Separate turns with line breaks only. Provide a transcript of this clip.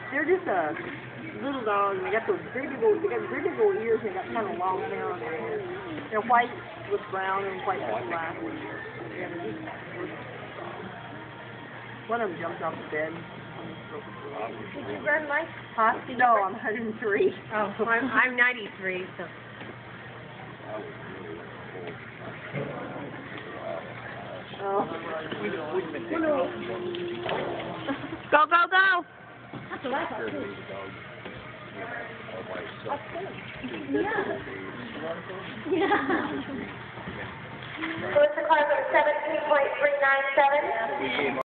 They're just a little dog, and they got those very big old, ears, and they got kind of long hair on their head. They're white with brown and white with black. Yeah, they're just, one of them jumped off the bed.
Did you run Mike?
Huh? No, I'm 103.
Oh, I'm 93, so.
Oh.
Go, go, go!
That's what I thought, too.
Yeah. Yeah.
What's the car number 17.397?